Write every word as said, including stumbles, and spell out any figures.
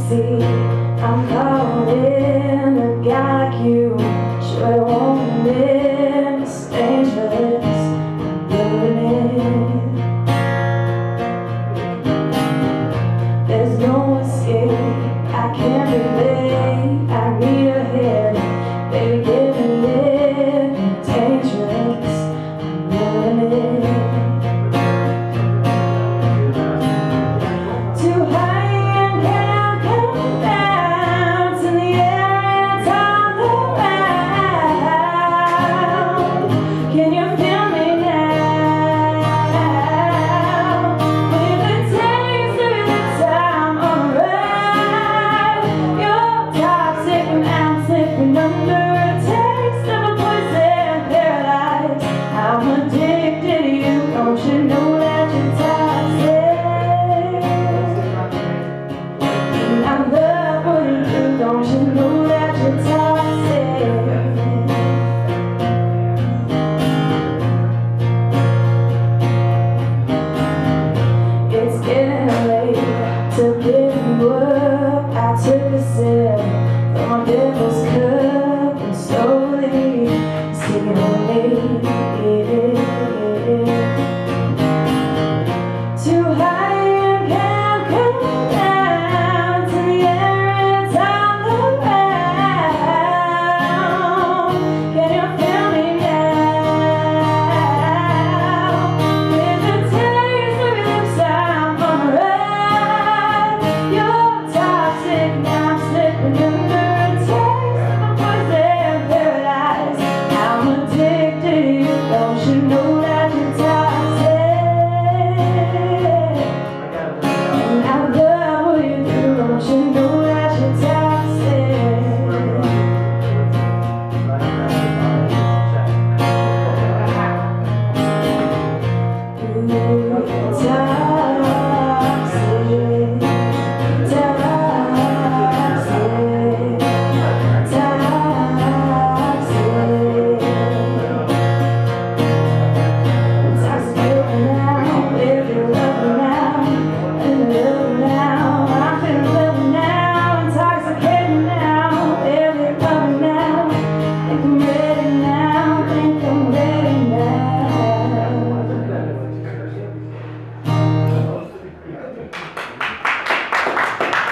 see I'm caught in a guy like you. Sure I won't win, it's dangerous, I'm living it. There's no escape, I can't relate, I need a hand, baby give me it, dangerous, I'm living it. Too high and can't come down, to the air it's all around. Can you feel me now? With the taste of the time on the ride, you're toxic and I'm slipping under a taste of a poison paradise. I'm addicted to you, don't you know that you're toxic? I love what you do, don't you know that you're toxic? It's getting late to give you up. I took a sip from my devil's cup and slowly it's taking away. Too high and can't come down, to the air it's all around. Can you feel me now? With the taste of your lips I'm on the ride. You're toxic, now I'm slipping under a taste of a poison paradise. I'm addicted to you, don't you know that you're toxic? And I love what you do, don't you know that you're toxic? Ooh, you're toxic, toxic, toxic.